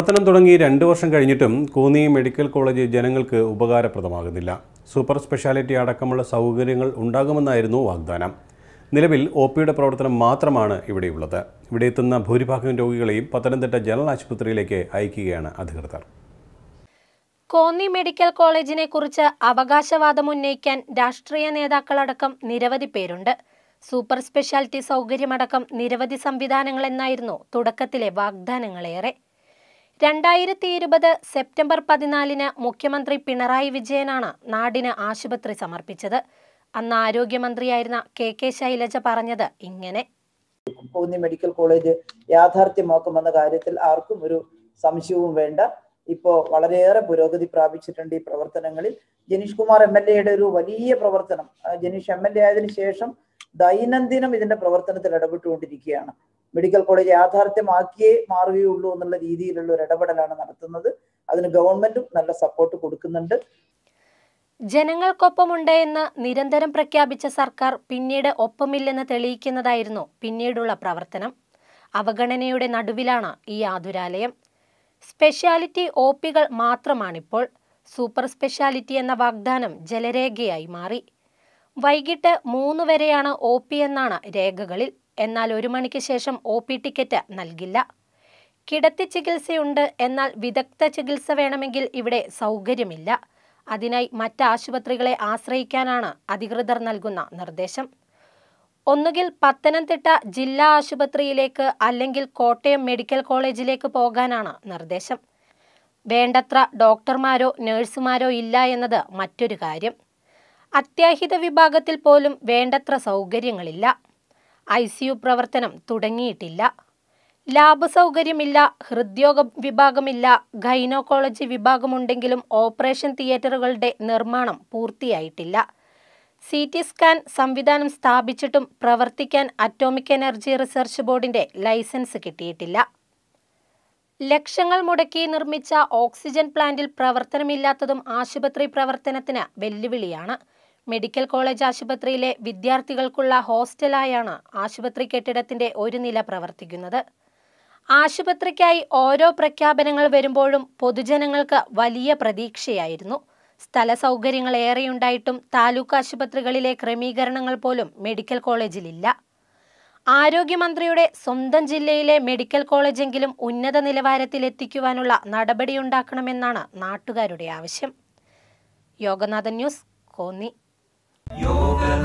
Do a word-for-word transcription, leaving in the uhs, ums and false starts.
പ്രവർത്തനം തുടങ്ങി രണ്ട് വർഷം കഴിഞ്ഞിട്ടും കോന്നി മെഡിക്കൽ കോളേജ് ജനങ്ങൾക്ക് ഉപകാരപ്രദമാകുന്നില്ല. സൂപ്പർ സ്പെഷ്യാലിറ്റി അടക്കമുള്ള സൗകര്യങ്ങൾ ഉണ്ടാകുമെന്നായിരുന്നു വാഗ്ദാനം. നിലവിൽ ഒ പിയുടെ പ്രവർത്തനം മാത്രമാണ് ഇവിടെയുള്ളത്. ഇവിടെ എത്തുന്ന ഭൂരിഭാഗം രോഗികളെയും പത്തനംതിട്ട ജനറൽ ആശുപത്രിയിലേക്ക് അയക്കുകയാണ് അധികൃതർ. കോന്നി മെഡിക്കൽ കോളേജിനെ കുറിച്ച് അവകാശവാദം ഉന്നയിക്കാൻ രാഷ്ട്രീയ നേതാക്കളടക്കം നിരവധി പേരുണ്ട്. സൂപ്പർ സ്പെഷ്യാലിറ്റി സൗകര്യമടക്കം നിരവധി സംവിധാനങ്ങൾ എന്നായിരുന്നു തുടക്കത്തിലെ വാഗ്ദാനങ്ങളേറെ. രണ്ടായിരത്തി ഇരുപത് സെപ്റ്റംബർ പതിനാലിന് മുഖ്യമന്ത്രി പിണറായി വിജയനാണ് നാടിന് ആശുപത്രി സമർപ്പിച്ചത്. അന്ന് ആരോഗ്യമന്ത്രിയായിരുന്ന കെ കെ ശൈലജ പറഞ്ഞത് ഇങ്ങനെ: കോന്നി മെഡിക്കൽ കോളേജ് യാഥാർത്ഥ്യമാക്കുമെന്ന കാര്യത്തിൽ ആർക്കും ഒരു സംശയവും വേണ്ട. ഇപ്പോൾ വളരെയേറെ പുരോഗതി പ്രാപിച്ചിട്ടുണ്ട് ഈ പ്രവർത്തനങ്ങളിൽ. ജനീഷ് കുമാർ എം എൽ എയുടെ ഒരു വലിയ പ്രവർത്തനം, ജനീഷ് എം എൽ എ ആയതിനു ശേഷം ദൈനംദിനം ഇതിന്റെ പ്രവർത്തനത്തിൽ ഇടപെട്ടുകൊണ്ടിരിക്കുകയാണ്. മെഡിക്കൽ കോളേജ് യാഥാർത്ഥ്യമാക്കിയേ മാറുകയുള്ളൂ എന്നുള്ള രീതിയിലുള്ള ഒരു ഇടപെടലാണ് നടത്തുന്നത്. അതിന് ഗവൺമെന്റും നല്ല സപ്പോർട്ട് കൊടുക്കുന്നുണ്ട്. ജനങ്ങൾക്കൊപ്പമുണ്ട് എന്ന് നിരന്തരം പ്രഖ്യാപിച്ച സർക്കാർ പിന്നീട് ഒപ്പമില്ലെന്ന് തെളിയിക്കുന്നതായിരുന്നു പിന്നീടുള്ള പ്രവർത്തനം. അവഗണനയുടെ നടുവിലാണ് ഈ ആതുരാലയം. സ്പെഷ്യാലിറ്റി ഒ പികൾ മാത്രമാണിപ്പോൾ. സൂപ്പർ സ്പെഷ്യാലിറ്റി എന്ന വാഗ്ദാനം ജലരേഖയായി മാറി. വൈകിട്ട് മൂന്ന് വരെയാണ് ഒ പി എന്നാണ് രേഖകളിൽ. എന്നാൽ ഒരു മണിക്ക് ശേഷം ഒ പി ടിക്കറ്റ് നൽകില്ല. കിടത്തി ചികിത്സയുണ്ട്, എന്നാൽ വിദഗ്ധ ചികിത്സ വേണമെങ്കിൽ ഇവിടെ സൗകര്യമില്ല. അതിനായി മറ്റ് ആശുപത്രികളെ ആശ്രയിക്കാനാണ് അധികൃതർ നൽകുന്ന നിർദ്ദേശം. ഒന്നുകിൽ പത്തനംതിട്ട ജില്ലാ ആശുപത്രിയിലേക്ക് അല്ലെങ്കിൽ കോട്ടയം മെഡിക്കൽ കോളേജിലേക്ക് പോകാനാണ് നിർദ്ദേശം. വേണ്ടത്ര ഡോക്ടർമാരോ നഴ്സുമാരോ ഇല്ല എന്നത് മറ്റൊരു കാര്യം. അത്യാഹിത വിഭാഗത്തിൽ പോലും വേണ്ടത്ര സൗകര്യങ്ങളില്ല. ഐ സി യു പ്രവർത്തനം തുടങ്ങിയിട്ടില്ല. ലാബ് സൗകര്യമില്ല. ഹൃദ്രോഗ വിഭാഗമില്ല. ഗൈനക്കോളജി വിഭാഗമുണ്ടെങ്കിലും ഓപ്പറേഷൻ തിയേറ്ററുകളുടെ നിർമ്മാണം പൂർത്തിയായിട്ടില്ല. സി ടി സ്കാൻ സംവിധാനം സ്ഥാപിച്ചിട്ടും പ്രവർത്തിക്കാൻ അറ്റോമിക് എനർജി റിസർച്ച് ബോർഡിന്റെ ലൈസൻസ് കിട്ടിയിട്ടില്ല. ലക്ഷങ്ങൾ മുടക്കി നിർമ്മിച്ച ഓക്സിജൻ പ്ലാന്റിൽ പ്രവർത്തനമില്ലാത്തതും ആശുപത്രി പ്രവർത്തനത്തിന് വെല്ലുവിളിയാണ്. മെഡിക്കൽ കോളേജ് ആശുപത്രിയിലെ വിദ്യാർത്ഥികൾക്കുള്ള ഹോസ്റ്റലായാണ് ആശുപത്രി കെട്ടിടത്തിന്റെ ഒരു നില പ്രവർത്തിക്കുന്നത്. ആശുപത്രിക്കായി ഓരോ പ്രഖ്യാപനങ്ങൾ വരുമ്പോഴും പൊതുജനങ്ങൾക്ക് വലിയ പ്രതീക്ഷയായിരുന്നു. സ്ഥല സൗകര്യങ്ങൾ ഏറെയുണ്ടായിട്ടും താലൂക്ക് ആശുപത്രികളിലെ ക്രമീകരണങ്ങൾ പോലും മെഡിക്കൽ കോളേജിലില്ല. ആരോഗ്യമന്ത്രിയുടെ സ്വന്തം ജില്ലയിലെ മെഡിക്കൽ കോളേജെങ്കിലും ഉന്നത നിലവാരത്തിലെത്തിക്കുവാനുള്ള നടപടിയുണ്ടാക്കണമെന്നാണ് നാട്ടുകാരുടെ ആവശ്യം. യോഗനാഥൻ ന്യൂസ്, കോന്നി.